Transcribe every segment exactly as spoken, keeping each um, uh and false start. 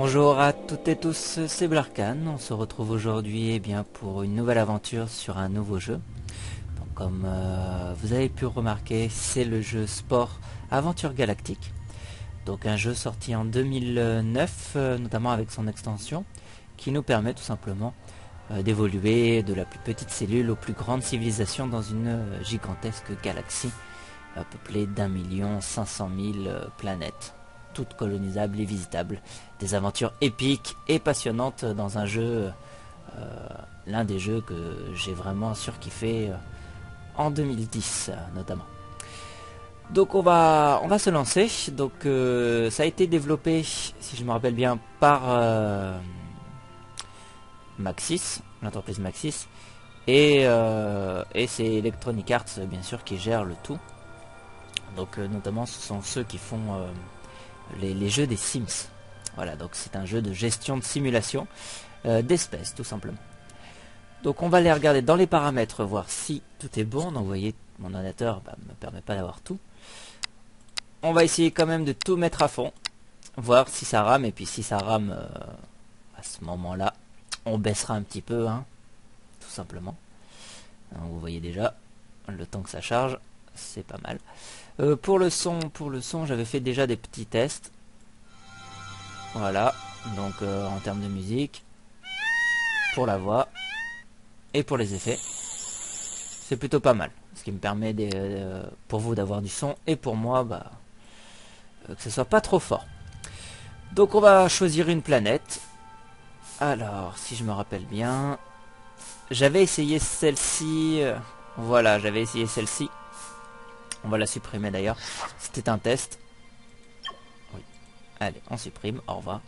Bonjour à toutes et tous, c'est Blarkan. On se retrouve aujourd'hui eh bien, pour une nouvelle aventure sur un nouveau jeu. Donc, comme euh, vous avez pu remarquer, c'est le jeu Sport Aventure Galactique. Donc un jeu sorti en deux mille neuf, euh, notamment avec son extension, qui nous permet tout simplement euh, d'évoluer de la plus petite cellule aux plus grandes civilisations dans une euh, gigantesque galaxie euh, peuplée d'un million cinq cent mille euh, planètes, toutes colonisables et visitables. Des aventures épiques et passionnantes dans un jeu, euh, l'un des jeux que j'ai vraiment surkiffé euh, en deux mille dix euh, notamment. Donc on va on va se lancer. Donc euh, ça a été développé, si je me rappelle bien, par euh, Maxis, l'entreprise Maxis, et, euh, et c'est Electronic Arts bien sûr qui gère le tout. Donc euh, notamment ce sont ceux qui font euh, les, les jeux des Sims. Voilà, donc c'est un jeu de gestion de simulation euh, d'espèces tout simplement. Donc on va aller regarder dans les paramètres, voir si tout est bon. Donc vous voyez, mon ordinateur bah, me permet pas d'avoir tout. On va essayer quand même de tout mettre à fond, voir si ça rame, et puis si ça rame euh, à ce moment là on baissera un petit peu, hein, tout simplement. Donc, vous voyez déjà le temps que ça charge, c'est pas mal. Euh, pour le son, pour le son, j'avais fait déjà des petits tests. Voilà, donc euh, en termes de musique, pour la voix et pour les effets, c'est plutôt pas mal. Ce qui me permet de, euh, pour vous d'avoir du son, et pour moi bah, euh, que ce soit pas trop fort. Donc on va choisir une planète. Alors si je me rappelle bien, j'avais essayé celle-ci. Euh, voilà, j'avais essayé celle-ci. On va la supprimer d'ailleurs. C'était un test. Oui. Allez, on supprime. Au revoir.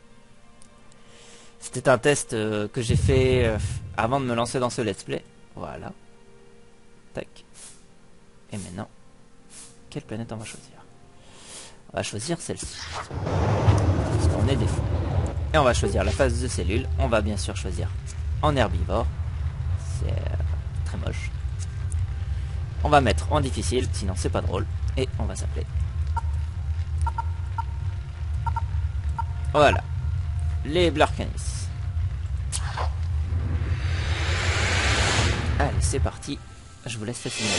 C'était un test euh, que j'ai fait euh, avant de me lancer dans ce let's play. Voilà. Tac. Et maintenant, quelle planète on va choisir? On va choisir celle-ci. Parce qu'on est des fous. Et on va choisir la phase de cellule. On va bien sûr choisir en herbivore. C'est euh, très moche. On va mettre en difficile, sinon c'est pas drôle. Et on va s'appeler. Voilà. Les Blarkanis. Allez, c'est parti. Je vous laisse fasciner.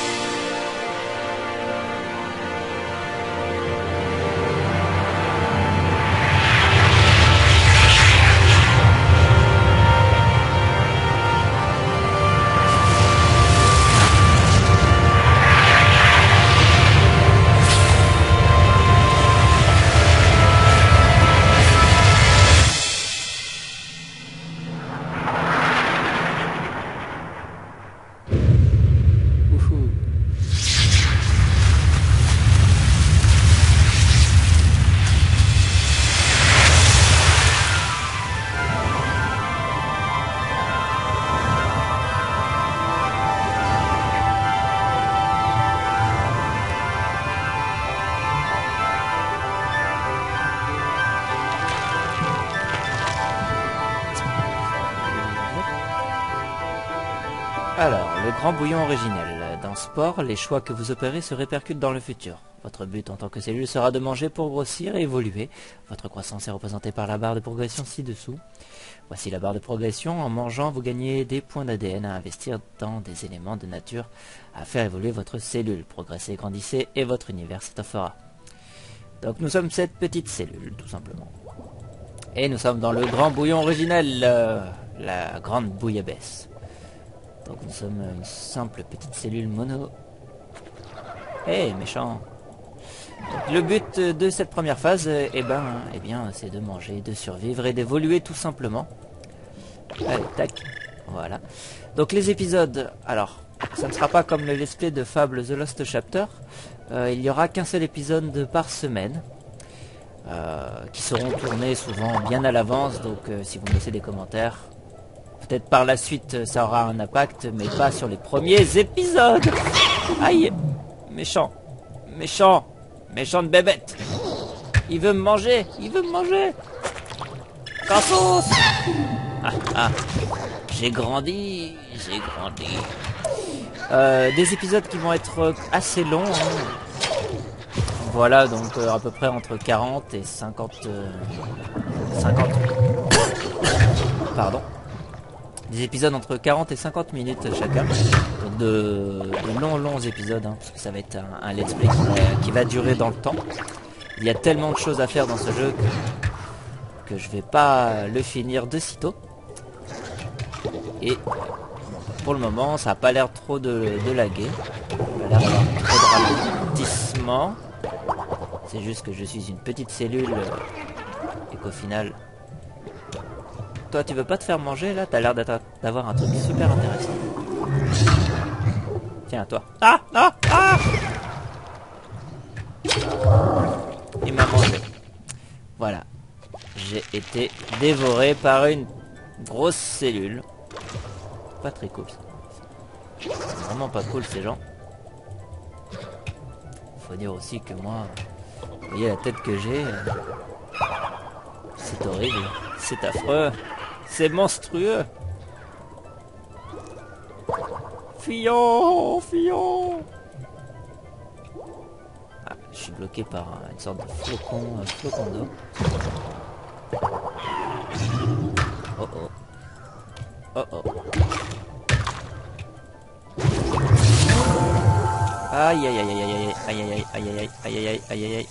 Alors, le grand bouillon originel. Dans Sport, les choix que vous opérez se répercutent dans le futur. Votre but en tant que cellule sera de manger pour grossir et évoluer. Votre croissance est représentée par la barre de progression ci-dessous. Voici la barre de progression. En mangeant, vous gagnez des points d'A D N à investir dans des éléments de nature à faire évoluer votre cellule. Progressez, grandissez et votre univers s'étoffera. Donc nous sommes cette petite cellule, tout simplement. Et nous sommes dans le grand bouillon originel, euh, la grande bouillabaisse. Donc nous sommes une simple petite cellule mono. Eh, hey, méchant. Donc, le but de cette première phase, eh ben, eh bien, c'est de manger, de survivre et d'évoluer tout simplement. Allez, tac. Voilà. Donc les épisodes, alors, ça ne sera pas comme le let's play de Fable The Lost Chapter. Euh, il n'y aura qu'un seul épisode par semaine. Euh, qui seront tournés souvent bien à l'avance. Donc euh, si vous me laissez des commentaires... Peut-être par la suite ça aura un impact, mais pas sur les premiers épisodes. Aïe. Méchant. Méchant. Méchant de bébête. Il veut me manger. Il veut me manger. Cassos. Ah, ah. J'ai grandi. J'ai grandi. Euh, des épisodes qui vont être assez longs. Hein. voilà, donc euh, à peu près entre quarante et cinquante... Euh, cinquante... Pardon. Des épisodes entre quarante et cinquante minutes chacun. Donc de, de longs longs épisodes, hein, parce que ça va être un, un let's play qui va, qui va durer dans le temps. Il y a tellement de choses à faire dans ce jeu que, que je vais pas le finir de sitôt. Et pour le moment, ça n'a pas l'air trop de, de laguer. Ça a l'air d'avoir trop de ralentissement. C'est juste que je suis une petite cellule et qu'au final... Toi, tu veux pas te faire manger là? T'as l'air d'avoir un truc super intéressant. Tiens, toi. Ah! Ah! Ah! Il m'a mangé. Voilà. J'ai été dévoré par une grosse cellule. Pas très cool. C'est vraiment pas cool ces gens. Faut dire aussi que moi, vous voyez la tête que j'ai. C'est horrible. C'est affreux. C'est monstrueux. Fillon, fillon. Ah, je suis bloqué par une sorte de flocon, un flocon d'eau. Oh oh. Oh oh. Aïe aïe aïe aïe aïe aïe aïe aïe aïe aïe aïe aïe aïe aïe aïe.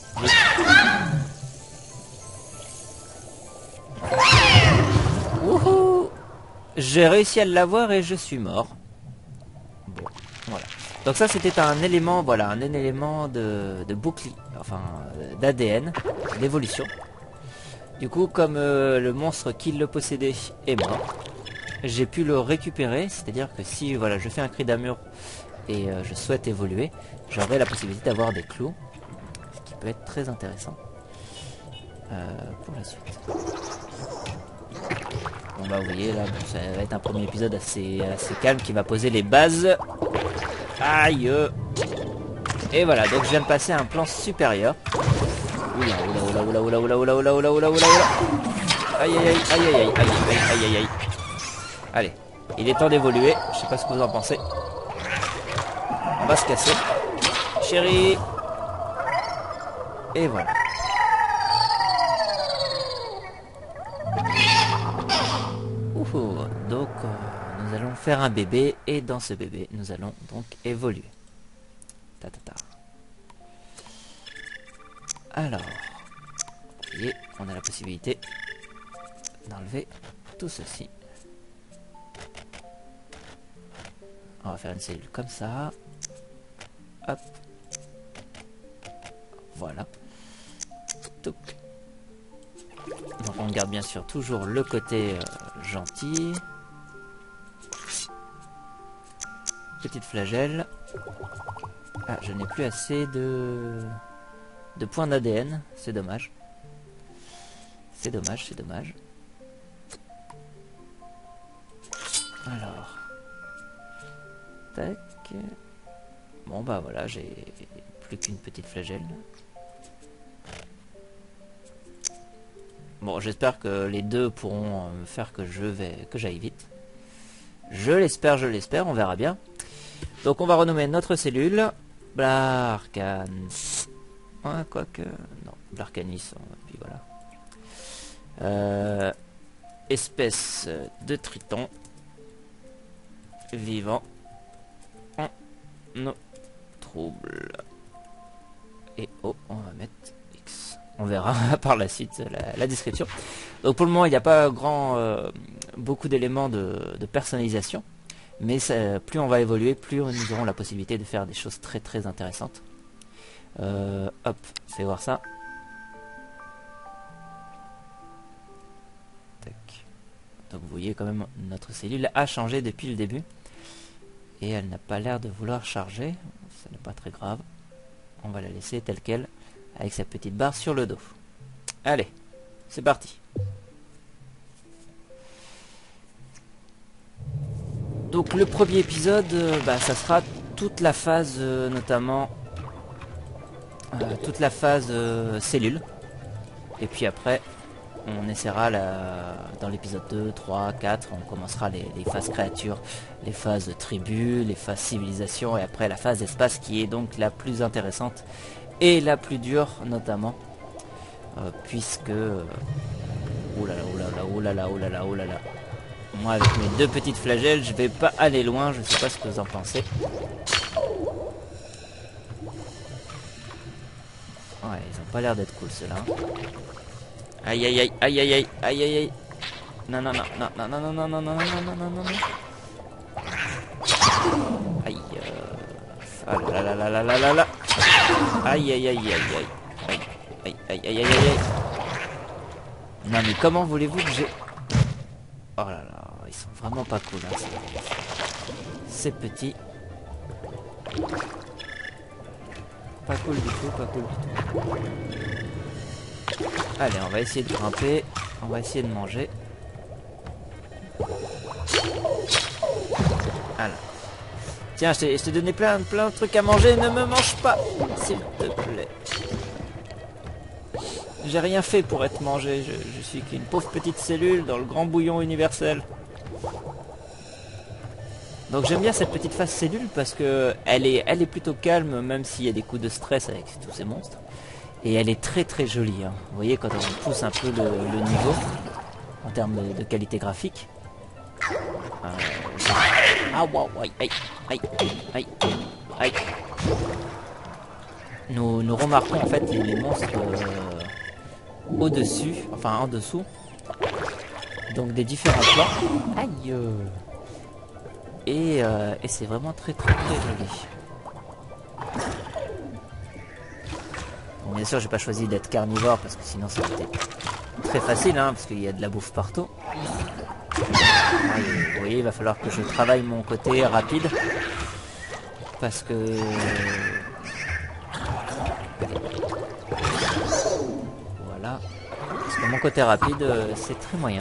Wouhou! J'ai réussi à l'avoir et je suis mort. Bon, voilà. Donc ça c'était un élément, voilà, un élément de, de bouclier, enfin d'A D N, d'évolution. Du coup, comme euh, le monstre qui le possédait est mort, j'ai pu le récupérer, c'est-à-dire que si voilà, je fais un cri d'amour et euh, je souhaite évoluer, j'aurai la possibilité d'avoir des clous, ce qui peut être très intéressant euh, pour la suite. Bon bah vous voyez là, bon, ça va être un premier épisode assez, assez calme qui va poser les bases. Aïe. Et voilà, donc je viens de passer à un plan supérieur. Oula oula oula oula oula oula oula oula oula oula oula. Aïe aïe aïe aïe aïe aïe aïe aïe aïe aïe. Allez, il est temps d'évoluer, je sais pas ce que vous en pensez. On va se casser. Chérie. Et voilà. Ouhou. Donc euh, nous allons faire un bébé et dans ce bébé nous allons donc évoluer. Ta ta ta. Alors, vous voyez, on a la possibilité d'enlever tout ceci. On va faire une cellule comme ça. Hop. Voilà. Touc. Donc on garde bien sûr toujours le côté euh, gentil. Petite flagelle. Ah, je n'ai plus assez de... de points d'A D N. C'est dommage. C'est dommage, c'est dommage. Alors. Tac. Bon bah voilà, j'ai plus qu'une petite flagelle. Bon, j'espère que les deux pourront me faire que je vais que j'aille vite. Je l'espère, je l'espère, on verra bien. Donc on va renommer notre cellule Blarcans. Ouais, quoique... Non, Blarcanis, puis voilà. Euh, espèce de triton vivant en eau trouble. Et oh, on va mettre X. On verra par la suite la, la description. Donc pour le moment, il n'y a pas grand, euh, beaucoup d'éléments de, de personnalisation. Mais ça, plus on va évoluer, plus nous aurons la possibilité de faire des choses très très intéressantes. Euh, hop, fais voir ça. Tac. Donc vous voyez quand même notre cellule a changé depuis le début. Et elle n'a pas l'air de vouloir charger. Ce n'est pas très grave. On va la laisser telle qu'elle, avec sa petite barre sur le dos. Allez, c'est parti. Donc le premier épisode, euh, bah, ça sera toute la phase, euh, notamment euh, toute la phase euh, cellule. Et puis après, on essaiera la... dans l'épisode deux, trois, quatre, on commencera les, les phases créatures, les phases tribu, les phases civilisation, et après la phase espace qui est donc la plus intéressante Et la plus dure notamment. Euh, puisque... Euh... Oulala, oulala, oulala, oulala, oulala. Moi avec mes deux petites flagelles, je vais pas aller loin, je sais pas ce que vous en pensez. Ouais, ils ont pas l'air d'être cool ceux-là. Aïe aïe aïe aïe aïe aïe aïe aïe aïe. Non non non non non non non non non non non non non non non. Aïe euh... Ah là là là là là là là. Aïe aïe aïe aïe aïe aïe aïe aïe aïe aïe aïe. Non mais comment voulez-vous que j'ai... Oh là là, ils sont vraiment pas cool hein, ces petits. Pas cool du tout, pas cool du tout. Allez, on va essayer de grimper. On va essayer de manger. Voilà. Tiens, je t'ai donné plein, plein de trucs à manger. Ne me mange pas, s'il te plaît. J'ai rien fait pour être mangé. Je, je suis qu'une pauvre petite cellule dans le grand bouillon universel. Donc j'aime bien cette petite phase cellule parce que elle est, elle est plutôt calme, même s'il y a des coups de stress avec tous ces monstres. Et elle est très très jolie. Hein. Vous voyez quand on pousse un peu le, le niveau en termes de, de qualité graphique. Euh, ah wow, aïe, aïe, aïe, aïe, aïe. Nous, nous remarquons en fait les, les monstres euh, au-dessus, enfin en dessous. Donc des différents plans. Aïe. Euh, et euh, et c'est vraiment très très très joli. Bon, bien sûr, j'ai pas choisi d'être carnivore parce que sinon ça aurait été très facile, hein, parce qu'il y a de la bouffe partout. Ah, vous voyez, il va falloir que je travaille mon côté rapide parce que voilà, parce que mon côté rapide euh, c'est très moyen.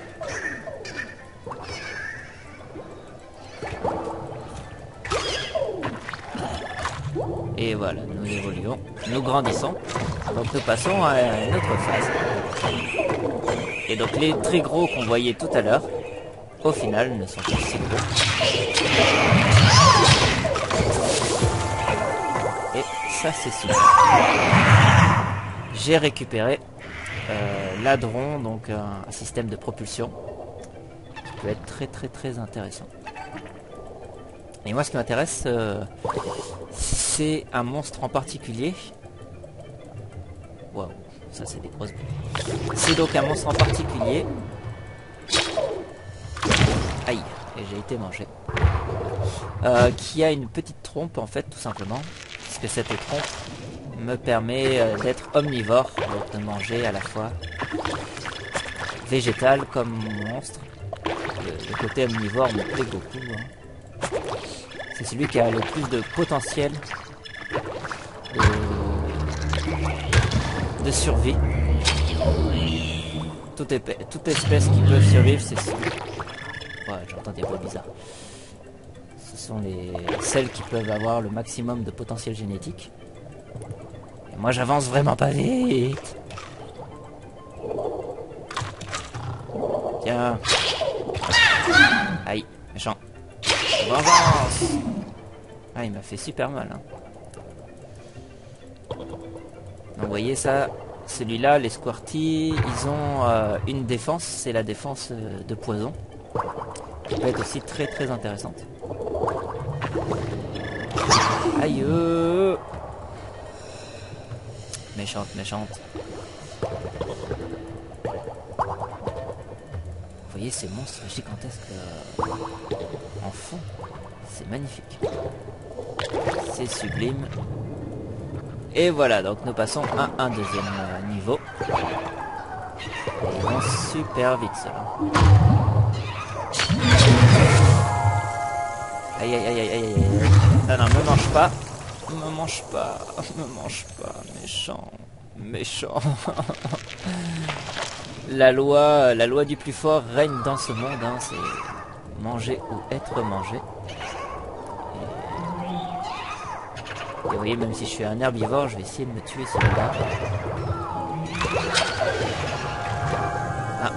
Et voilà, nous évoluons, nous grandissons, donc nous passons à une autre phase. Et donc les très gros qu'on voyait tout à l'heure, au final ne sont pas si gros. Et ça c'est super. J'ai récupéré euh, l'Adron, donc un, un système de propulsion qui peut être très très très intéressant. Et moi ce qui m'intéresse, euh, c'est un monstre en particulier. Waouh, ça c'est des grosses boules. C'est donc un monstre en particulier. Aïe, et j'ai été mangé. Euh, qui a une petite trompe en fait tout simplement. Puisque cette trompe me permet euh, d'être omnivore. Donc de manger à la fois végétal comme monstre. Le, le côté omnivore me plaît beaucoup. Hein. C'est celui qui a le plus de potentiel de, de survie. Toute, épée, toute espèce qui peut survivre, c'est celui. Ouais, j'entends des voix bizarres. Ce sont les celles qui peuvent avoir le maximum de potentiel génétique. Et moi, j'avance vraiment pas vite. Tiens. Aïe, méchant. Avance. Ah, il m'a fait super mal. Hein. Donc, vous voyez ça, celui-là, les Squirty, ils ont euh, une défense, c'est la défense euh, de poison. Qui peut être aussi très très intéressante. Aïe. Euh... Méchante, méchante. Vous voyez ces monstres gigantesques euh, en fond. C'est magnifique. C'est sublime. Et voilà, donc nous passons à un deuxième euh, niveau. Et ils vont super vite ceux-là. Aïe aïe aïe aïe aïe aïe. Ah non, me mange pas. Me mange pas. Me mange pas. Méchant. Méchant. La loi, la loi du plus fort règne dans ce monde, hein, c'est manger ou être mangé. Et... Et vous voyez, même si je suis un herbivore, je vais essayer de me tuer celui-là. Ah.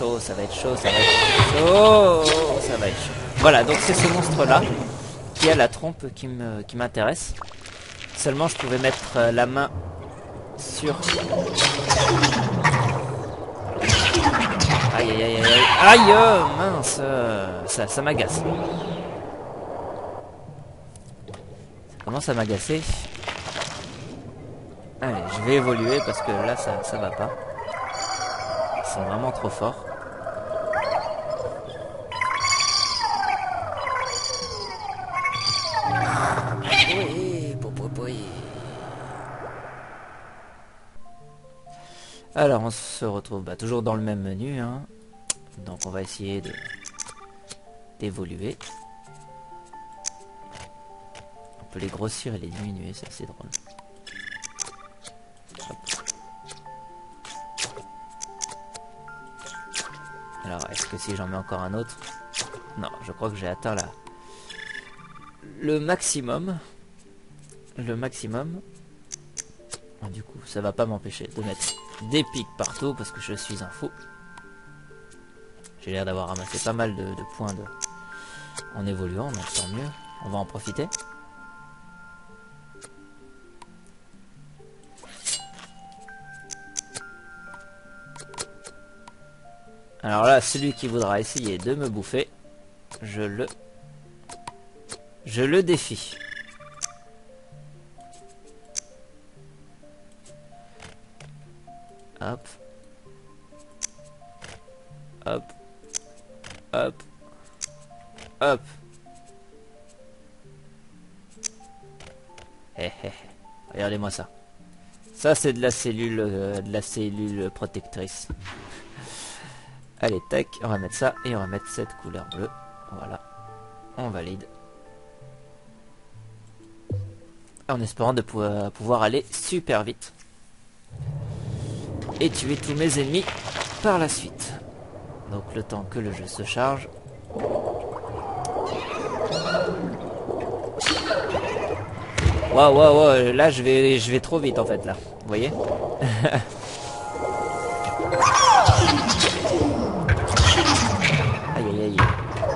chaud, ça va être chaud, ça va être chaud, ça va être chaud. Voilà, donc c'est ce monstre-là qui a la trompe qui me qui m'intéresse. Seulement, je pouvais mettre euh, la main sur... Aïe, aïe, aïe, aïe, aïe, aïe, euh, mince, euh, ça, ça m'agace. Ça commence à m'agacer. Allez, je vais évoluer parce que là, ça, ça va pas. Ils sont vraiment trop forts. Oui, oui. Alors, on se retrouve bah, toujours dans le même menu. Hein. Donc, on va essayer de d'évoluer. On peut les grossir et les diminuer, c'est assez drôle. Hop. Alors, est-ce que si j'en mets encore un autre? Non, je crois que j'ai atteint la... le maximum. Le maximum. Ah, du coup, ça va pas m'empêcher de mettre des pics partout parce que je suis un fou. J'ai l'air d'avoir ramassé pas mal de, de points de... en évoluant, donc tant mieux. On va en profiter. Alors là, celui qui voudra essayer de me bouffer, je le... Je le défie. Hop. Hop. Hop. Hop. Hé hé. Regardez-moi ça. Ça c'est de la cellule euh, de la cellule protectrice. Allez, tac, on va mettre ça et on va mettre cette couleur bleue. Voilà. On valide. En espérant de pouvoir, pouvoir aller super vite. Et tuer tous mes ennemis par la suite. Donc le temps que le jeu se charge. Waouh, waouh, waouh, là je vais, je vais trop vite en fait là. Vous voyez? Aïe aïe aïe.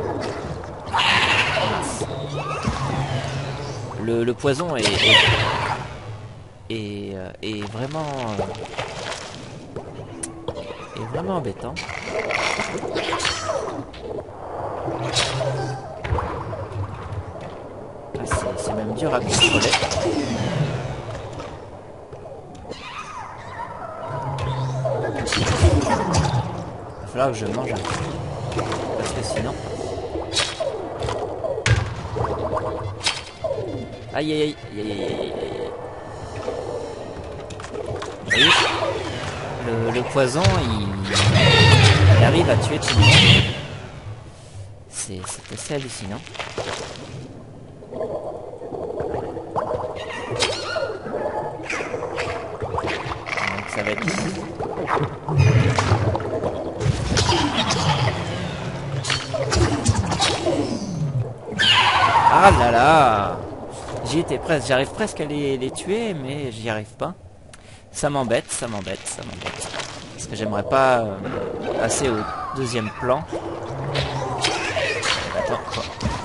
Le, le poison est, est, est, euh, est vraiment euh, est vraiment embêtant. Ah, c'est même dur à contrôler. Il va falloir que je mange un peu. Parce que sinon... Aïe aïe aïe aïe aïe aïe aïe aïe. Vous voyez, le, le poison il, il arrive à tuer tout le monde. C'est assez hallucinant. Donc ça va être... Ah là là! J'y étais presque, j'arrive presque à les, les tuer, mais j'y arrive pas. Ça m'embête, ça m'embête, ça m'embête. Parce que j'aimerais pas euh, passer au deuxième plan. Attends, quoi.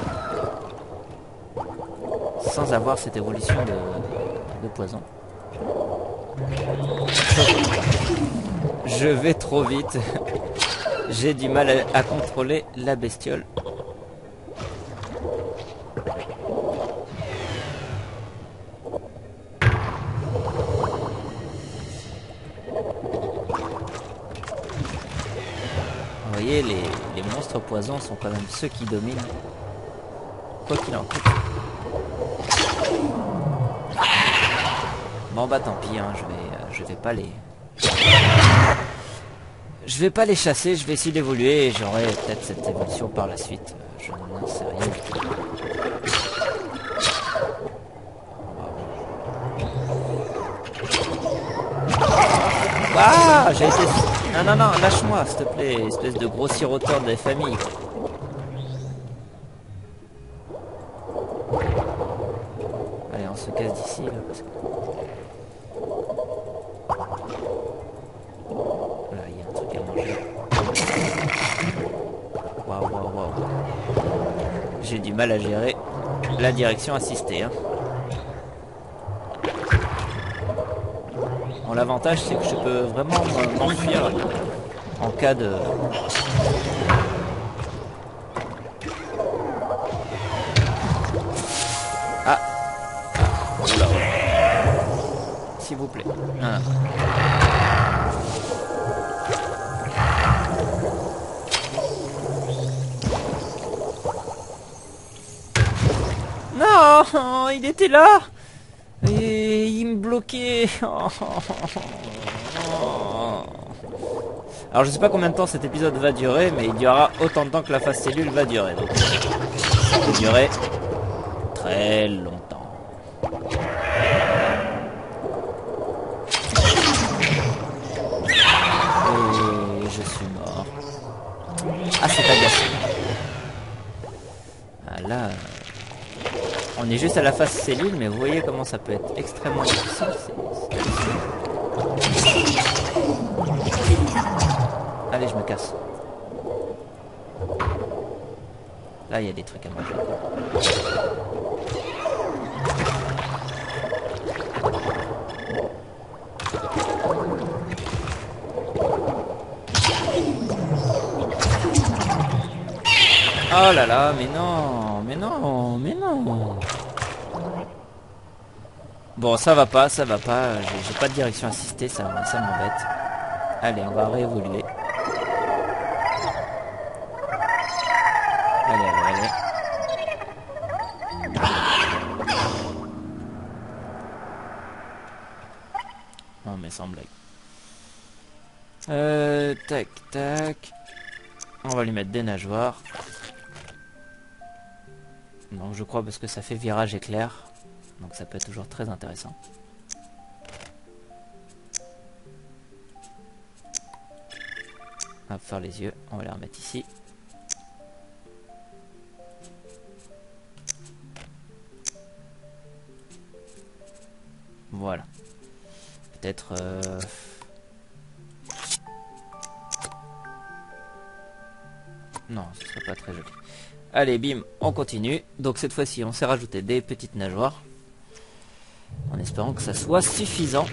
Sans avoir cette évolution de, de poison. Je vais trop vite. J'ai du mal à, à contrôler la bestiole. Vous voyez, les, les monstres poisons sont quand même ceux qui dominent. Quoi qu'il en coûte. Bon bah tant pis, hein, je vais, euh, je vais pas les... Je vais pas les chasser, je vais essayer d'évoluer et j'aurai peut-être cette évolution par la suite. Je n'en sais rien du tout. Ah, j'ai été... Non, non, non, lâche-moi, s'il te plaît, espèce de gros siroteur des familles. Allez, on se casse d'ici, là, parce que... Voilà, il y a un truc à manger. j'ai du mal à gérer la direction assistée. Hein. Bon, l'avantage, c'est que je peux vraiment m'enfuir en cas de... Ah, oula, oula. S'il vous plaît. Voilà. Non, il était là et il me bloquait. Alors je sais pas combien de temps cet épisode va durer, mais il durera autant de temps que la phase cellule va durer. Donc ça va durer très longtemps. Et je suis mort. Ah, c'est agaçant. Ah là... On est juste à la phase cellule, mais vous voyez comment ça peut être extrêmement difficile. Allez, je me casse. Là, il y a des trucs à manger. Oh là là, mais non, mais non, mais non. Bon, ça va pas, ça va pas. J'ai pas de direction assistée, ça, ça m'embête. Allez, on va réévoluer. Allez, allez, allez. Non, mais sans blague. Euh, tac, tac. On va lui mettre des nageoires. Donc je crois parce que ça fait virage éclair. Donc ça peut être toujours très intéressant. On va faire les yeux. On va les remettre ici. Voilà. Peut-être... Euh... Non, ce serait pas très joli. Allez, bim, on continue. Donc cette fois-ci, on s'est rajouté des petites nageoires. En espérant que ça soit suffisant.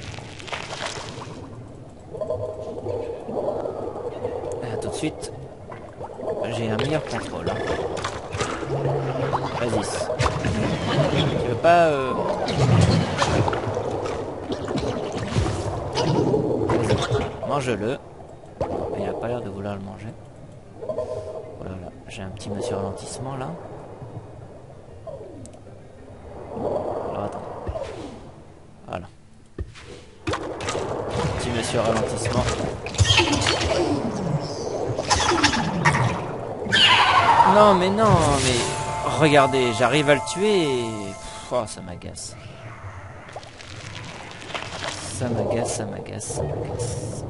Et à tout de suite. J'ai un meilleur contrôle. Hein. Vas-y. Tu veux pas... Euh... Mange-le. Il a pas l'air de vouloir le manger. Voilà, j'ai un petit monsieur ralentissement là. Alors attends. Voilà. Petit monsieur ralentissement. Non mais non mais regardez, j'arrive à le tuer et... Oh, ça m'agace. Ça m'agace, ça m'agace, ça m'agace.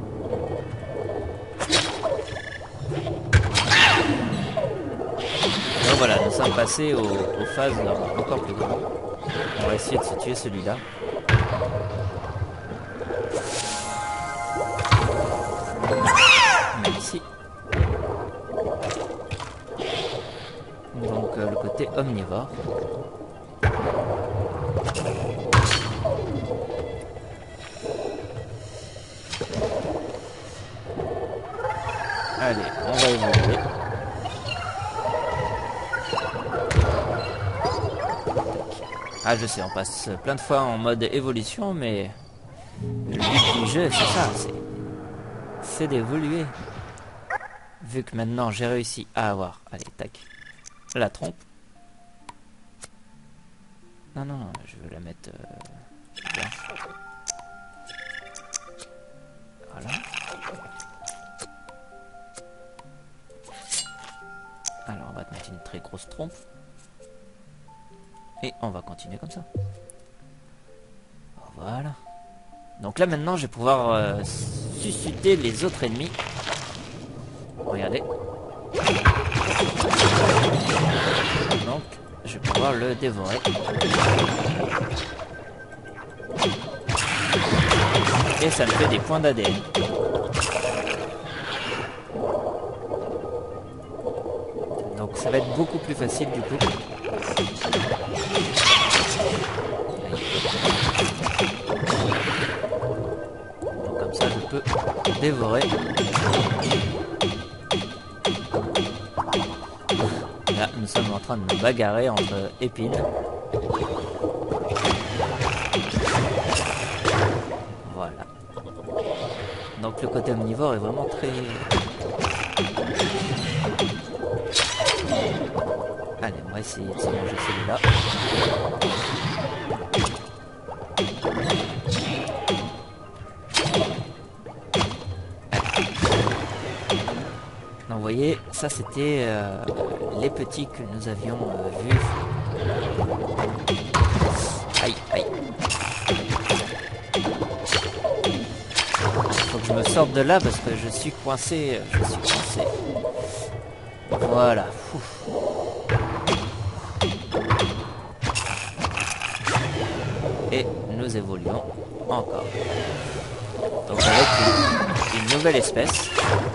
Donc voilà, nous sommes passés aux, aux phases encore plus grandes. On va essayer de se tuer celui-là. Même ici. Donc euh, le côté omnivore. Allez, on va évoluer. Ah je sais, on passe plein de fois en mode évolution, mais le but du jeu c'est ça, c'est c'est d'évoluer. Vu que maintenant j'ai réussi à avoir, allez tac, la trompe. Non non non, je veux la mettre euh, bien. Voilà. Alors on va te mettre une très grosse trompe. Et on va continuer comme ça. Voilà. Donc là maintenant je vais pouvoir euh, susciter les autres ennemis. Regardez. Donc je vais pouvoir le dévorer. Et ça me fait des points d'A D N. Donc Donc ça va être beaucoup plus facile du coup. Donc comme ça je peux dévorer. Là nous sommes en train de nous bagarrer entre épines. Voilà. Donc le côté omnivore est vraiment très... Allez, on va essayer de se manger celui-là. Donc vous voyez, ça c'était euh, les petits que nous avions euh, vus. Aïe, aïe. Faut que je me sorte de là parce que je suis coincé. Je suis coincé. Voilà. Ouf. Et nous évoluons encore. Donc avec une, une nouvelle espèce.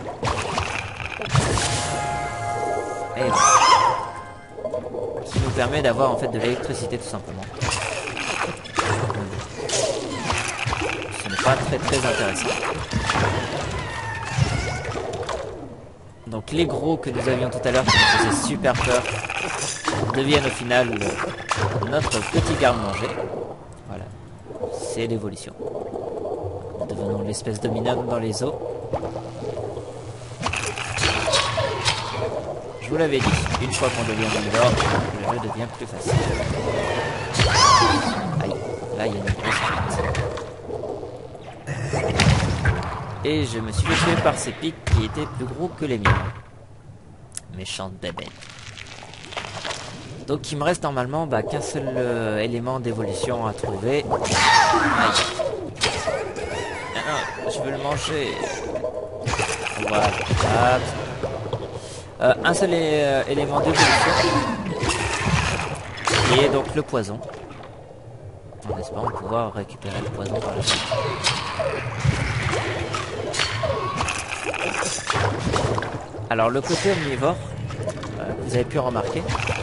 Et voilà. Qui nous permet d'avoir en fait de l'électricité tout simplement. Ce n'est pas très très intéressant. Donc les gros que nous avions tout à l'heure qui nous faisaient super peur deviennent au final notre petit garde-manger. Voilà, c'est l'évolution. Nous devenons l'espèce dominante dans les eaux. Je vous l'avais dit, une fois qu'on devient omnivore, le jeu devient plus facile. Aïe, là il y a une grosse bête. Et je me suis fait tuer par ces pics qui étaient plus gros que les miens. Méchante bébête. Donc il me reste normalement bah, qu'un seul euh, élément d'évolution à trouver. Aïe. Ah non, je veux le manger. Voilà. Hop. Euh, un seul é élément d'évolution. Et donc le poison. En espérant pouvoir récupérer le poison par la suite. Alors le côté omnivore, euh, vous avez pu remarquer,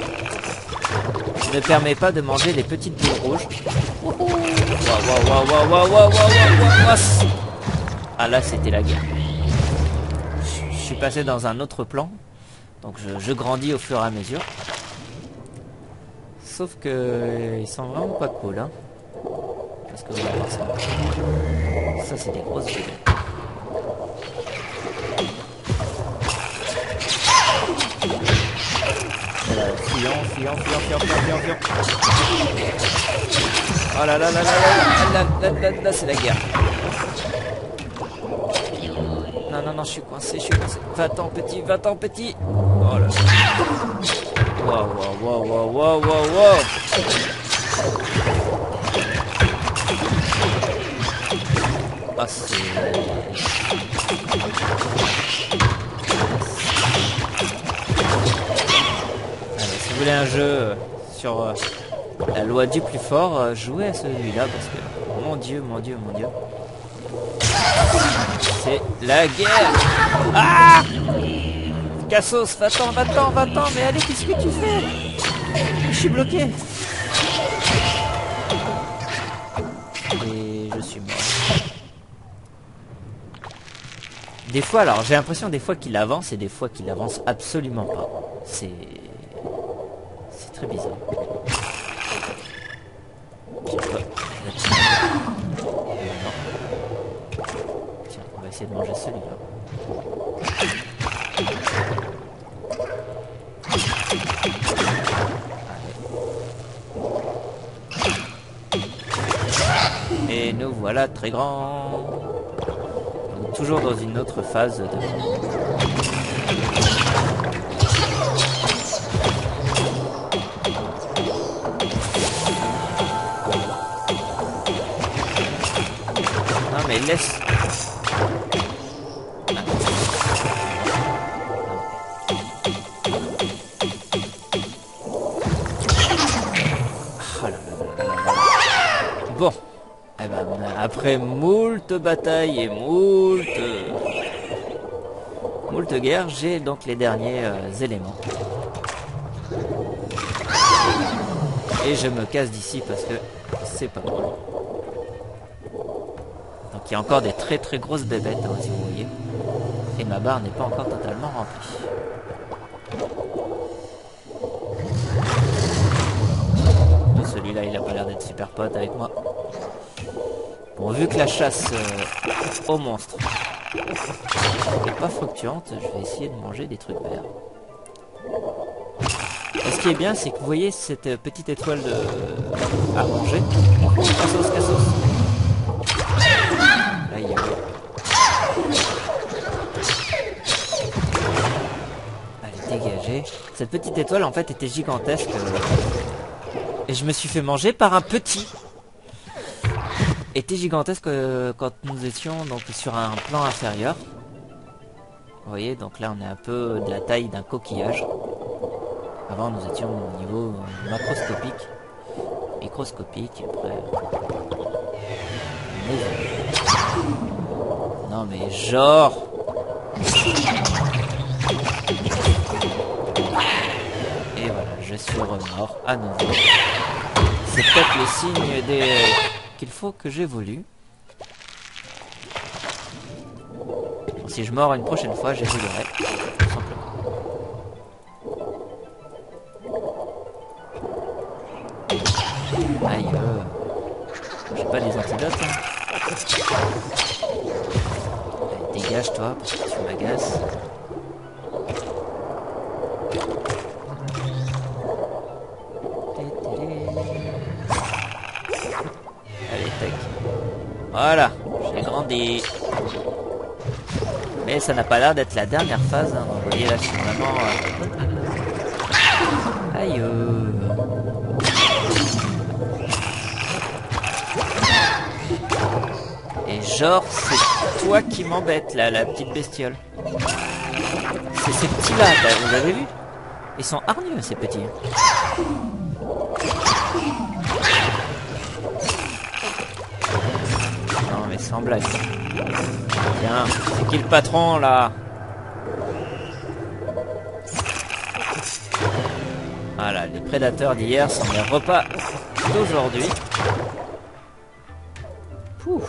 ne permet pas de manger les petites boules rouges. Waouh, waouh, waouh, waouh, waouh, waouh, waouh, waouh. Ah là c'était la guerre. Je suis passé dans un autre plan, donc je, je grandis au fur et à mesure. Sauf que euh, ils sont vraiment pas cool, hein. Parce que vous allez voir ça. Ça c'est des grosses bébêtes. Fuyant, fuyant, fuyant, fuyant, fuyant, fuyant. Oh là là là là là là là là là là c'est la guerre. Non non non je suis coincé, je suis coincé. Va-t'en petit, va-t'en petit. Oh là là. Waouh waouh waouh waouh waouh waouh waouh. Ah c'est... Si vous voulez un jeu sur euh, la loi du plus fort, euh, jouez à celui-là parce que mon dieu, mon dieu, mon dieu, c'est la guerre. Ah, Cassos, va-t'en, va-t'en, va-t'en, mais allez, qu'est-ce que tu fais? Je suis bloqué. Et je suis mort. Des fois, alors j'ai l'impression des fois qu'il avance et des fois qu'il avance absolument pas. C'est... très bizarre. Tiens, on va essayer de manger celui-là. Et nous voilà très grands. Donc, toujours dans une autre phase de... Non mais laisse... Oh là là là là là. Bon, eh ben, après moult batailles et moult... moult guerres, j'ai donc les derniers euh, éléments. Et je me casse d'ici parce que c'est pas bon. Donc il y a encore des très très grosses bébêtes, hein, si vous voyez. Et ma barre n'est pas encore totalement remplie. Celui-là, il a pas l'air d'être super pote avec moi. Bon, vu que la chasse euh, aux monstres n'est pas fluctuante, je vais essayer de manger des trucs verts. Et ce qui est bien, c'est que vous voyez cette petite étoile de... à manger. Cassos, cassos. Là, il y a... Allez, dégagez. Cette petite étoile, en fait, était gigantesque. Euh... Et je me suis fait manger par un petit. Était gigantesque euh, quand nous étions donc sur un plan inférieur. Vous voyez, donc là on est un peu de la taille d'un coquillage. Avant nous étions au niveau macroscopique, microscopique, après... Non mais genre... Et voilà, je suis remort à nouveau. C'est peut-être le signe des... qu'il faut que j'évolue. Bon, si je mords une prochaine fois, j'évoluerai. Tout simplement. Aïe, euh... j'ai pas les antidotes. Hein. Allez, dégage toi, parce que tu m'agaces. Voilà, j'ai grandi. Mais ça n'a pas l'air d'être la dernière phase. Hein. Vous voyez là, je suis vraiment... Euh... Aïe euh... Et genre, c'est toi qui m'embête là, la petite bestiole. C'est ces petits là, vous avez vu? Ils sont hargneux ces petits. Sans blague. Tiens, c'est qui le patron là? Voilà, les prédateurs d'hier sont les repas d'aujourd'hui. Pouf.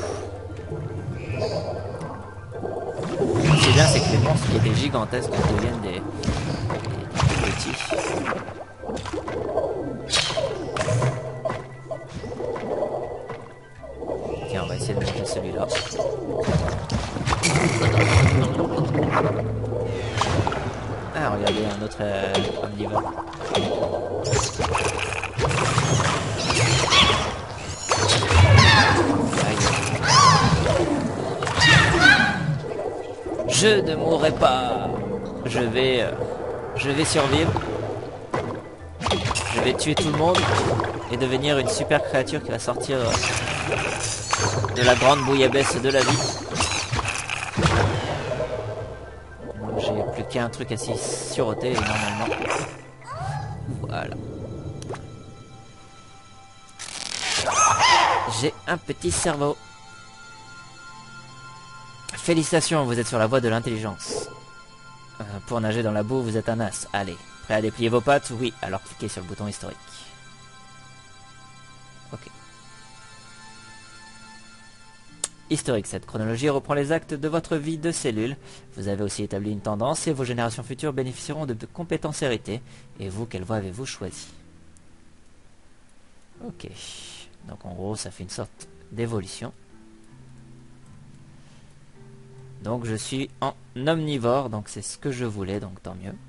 Ce qui est bien, c'est que les monstres qui étaient gigantesques deviennent des, des, des petits. Tiens, on va essayer de manger celui-là. Ah, regardez, un autre euh, omnivore. Je ne mourrai pas. Je vais, euh, je vais survivre. Je vais tuer tout le monde et devenir une super créature qui va sortir euh, de la grande bouillabaisse de la vie. J'ai plus qu'un truc à s'y siroter normalement. Voilà. J'ai un petit cerveau. Félicitations, vous êtes sur la voie de l'intelligence. Euh, pour nager dans la boue, vous êtes un as. Allez, prêt à déplier vos pattes? Oui, alors cliquez sur le bouton historique. Ok. Historique, cette chronologie reprend les actes de votre vie de cellule. Vous avez aussi établi une tendance et vos générations futures bénéficieront de compétences héritées. Et vous, quelle voie avez-vous choisi? Ok. Donc en gros, ça fait une sorte d'évolution. Donc je suis en omnivore, donc c'est ce que je voulais, donc tant mieux.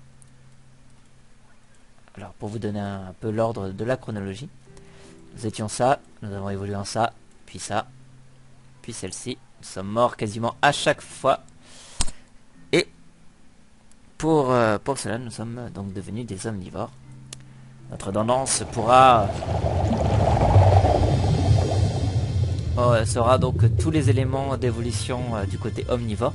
Alors pour vous donner un, un peu l'ordre de la chronologie, nous étions ça, nous avons évolué en ça, puis ça, puis celle-ci. Nous sommes morts quasiment à chaque fois. Et pour, euh, pour cela, nous sommes donc devenus des omnivores. Notre tendance pourra... Euh, sera donc tous les éléments d'évolution euh, du côté omnivore.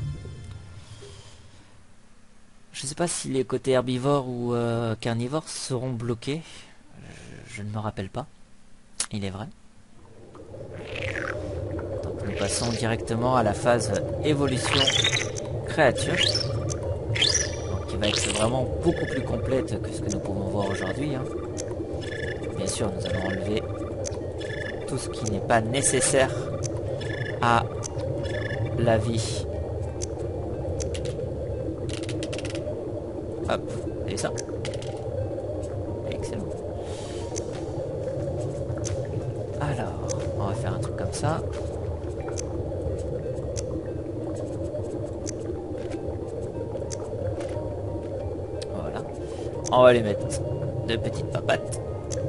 Je ne sais pas si les côtés herbivores ou euh, carnivores seront bloqués. Je, je ne me rappelle pas. Il est vrai. Donc nous passons directement à la phase évolution créature. Donc qui va être vraiment beaucoup plus complète que ce que nous pouvons voir aujourd'hui. Hein. Bien sûr, nous allons enlever tout ce qui n'est pas nécessaire à la vie. Hop, et ça. Excellent. Alors, on va faire un truc comme ça. Voilà. On va les mettre de petites papates.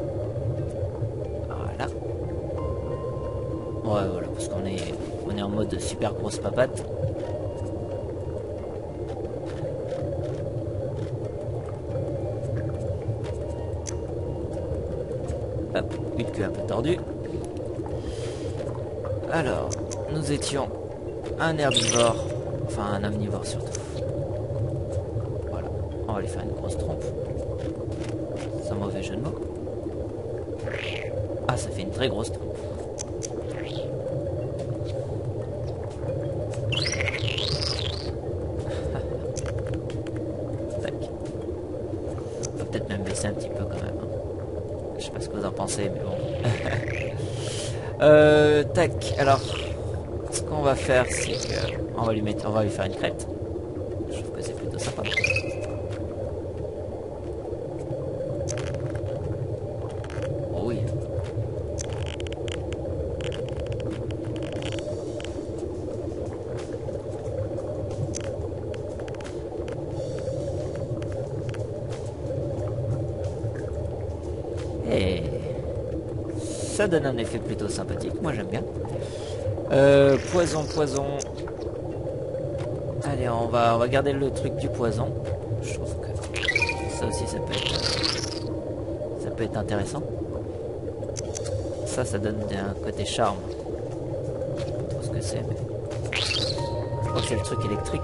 Voilà. Ouais, voilà, parce qu'on est, on est en mode super grosse papate. Hop, une queue un peu tordue. Alors, nous étions un herbivore, enfin un omnivore surtout. Voilà, on va lui faire une grosse trompe. Sans mauvais jeu de mots. Ah, ça fait une très grosse trompe. Tac. On peut peut-être même baisser un petit peu quand même. Hein. Je sais pas ce que vous en pensez, mais bon. euh, tac. Alors, ce qu'on va faire, c'est que on va lui mettre, on va lui faire une crête. Je trouve que c'est plutôt sympa. Oh oui. Et ça donne un effet plutôt sympathique, moi j'aime bien. Euh, poison, poison. Allez, on va, on va garder le truc du poison. Je trouve que ça aussi ça peut être, ça peut être intéressant. Ça, ça donne un côté charme. Je sais pas trop ce que c'est, mais je crois que c'est le truc électrique.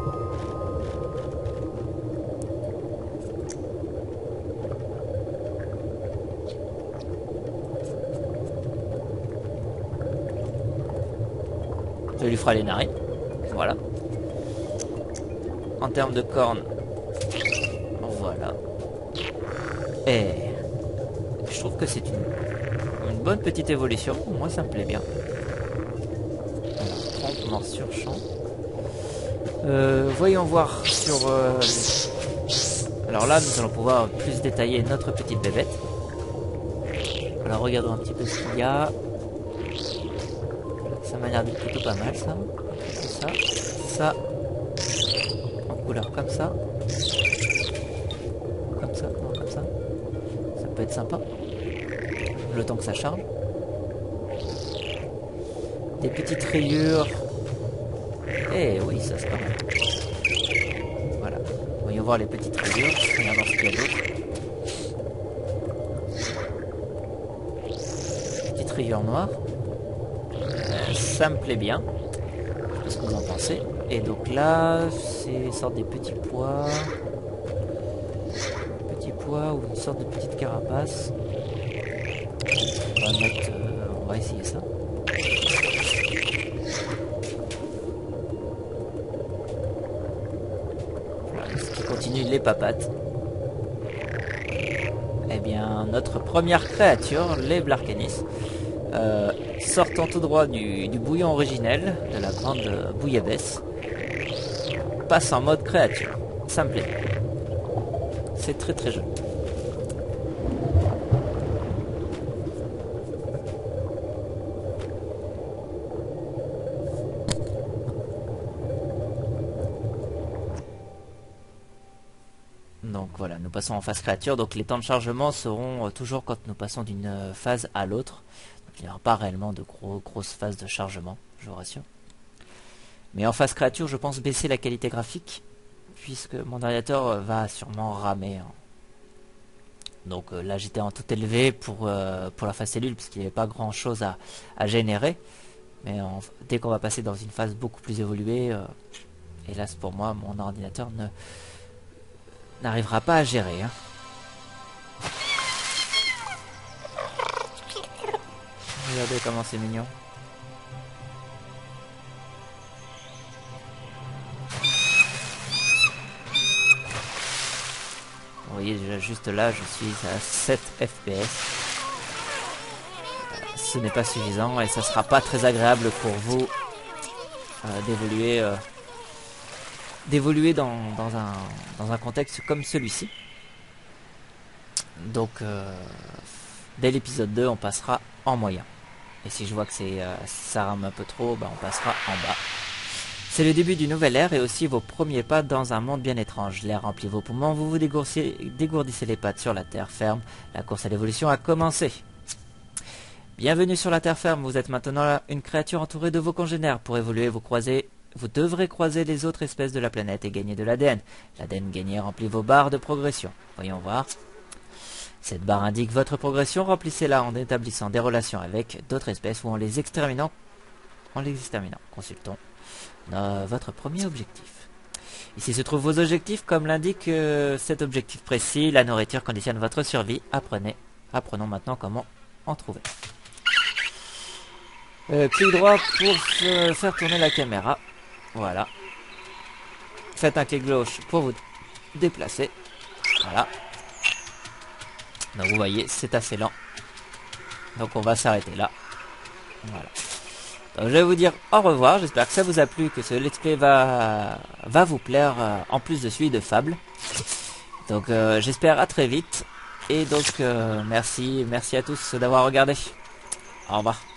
Ça lui fera les narines. Voilà. En termes de cornes, voilà. Et je trouve que c'est une, une bonne petite évolution. Moi, ça me plaît bien. Alors, trompe, morsure, champ. Euh, voyons voir sur... Euh... Alors là, nous allons pouvoir plus détailler notre petite bébête. Alors, regardons un petit peu ce qu'il y a. Ça m'a l'air d'être plutôt pas mal, ça. Ça, ça. En couleur comme ça. Comme ça, non, comme ça. Ça peut être sympa. Le temps que ça charge. Des petites rayures. Eh oui, ça c'est pas mal. Voilà. Voyons voir les petites rayures. On va voir ce qu'il y a d'autre. Petite rayure noire. Euh, ça me plaît bien. Je sais pas ce que vous en pensez. Et donc là, c'est une sorte des petits pois. Petits pois ou une sorte de petite carapace. On va mettre, euh, on va essayer ça. Voilà, ce qui continue les papates. Eh bien, notre première créature, les Blarcanis, euh, sortant tout droit du, du bouillon originel de la grande bouillabaisse, passe en mode créature. Ça me plaît. C'est très très joli. Donc voilà, nous passons en phase créature. Donc les temps de chargement seront euh, toujours quand nous passons d'une euh, phase à l'autre. Il n'y aura pas réellement de gros, grosses phases de chargement, je vous rassure. Mais en phase créature, je pense baisser la qualité graphique, puisque mon ordinateur euh, va sûrement ramer. Hein. Donc euh, là j'étais en tout élevé pour, euh, pour la phase cellule, puisqu'il n'y avait pas grand chose à, à générer. Mais en, dès qu'on va passer dans une phase beaucoup plus évoluée, euh, hélas pour moi, mon ordinateur ne n'arrivera pas à gérer. Hein. Regardez comment c'est mignon. juste là, je suis à sept F P S. Ce n'est pas suffisant et ça sera pas très agréable pour vous euh, d'évoluer euh, d'évoluer dans, dans, un, dans un contexte comme celui-ci. Donc euh, dès l'épisode deux on passera en moyen. Et si je vois que c'est euh, ça rame un peu trop, bah, on passera en bas. C'est le début d'une nouvelle ère et aussi vos premiers pas dans un monde bien étrange. L'air remplit vos poumons, vous vous dégourdissez les pattes sur la terre ferme. La course à l'évolution a commencé. Bienvenue sur la terre ferme, vous êtes maintenant une créature entourée de vos congénères. Pour évoluer, vous croisez, vous devrez croiser les autres espèces de la planète et gagner de l'A D N. L'A D N gagné remplit vos barres de progression. Voyons voir. Cette barre indique votre progression, remplissez-la en établissant des relations avec d'autres espèces ou en les exterminant. En les exterminant. Consultons euh, votre premier objectif. Ici se trouvent vos objectifs, comme l'indique euh, cet objectif précis. La nourriture conditionne votre survie. Apprenez. Apprenons maintenant comment en trouver. Euh, clic droit pour faire tourner la caméra. Voilà. Faites un clic gauche pour vous déplacer. Voilà. Donc vous voyez, c'est assez lent. Donc on va s'arrêter là. Voilà. Donc je vais vous dire au revoir. J'espère que ça vous a plu, que ce let's play va, va vous plaire, euh, en plus de celui de Fable. Donc euh, j'espère à très vite. Et donc euh, merci, merci à tous d'avoir regardé. Au revoir.